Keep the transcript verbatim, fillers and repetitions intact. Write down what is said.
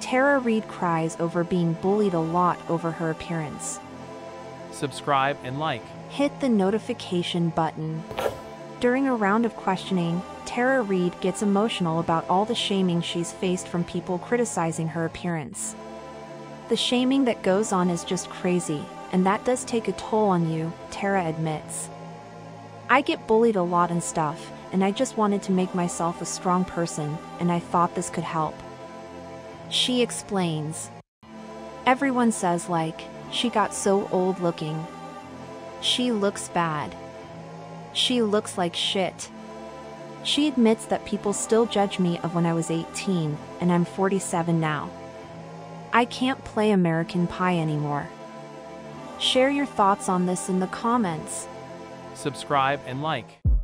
Tara Reid cries over being bullied a lot over her appearance. Subscribe and like. Hit the notification button. During a round of questioning, Tara Reid gets emotional about all the shaming she's faced from people criticizing her appearance. The shaming that goes on is just crazy, and that does take a toll on you, Tara admits. I get bullied a lot and stuff, and I just wanted to make myself a strong person, and I thought this could help. She explains. Everyone says like, she got so old looking. She looks bad. She looks like shit. She admits that people still judge me of when I was eighteen, and I'm forty-seven now. I can't play American Pie anymore. Share your thoughts on this in the comments. Subscribe and like.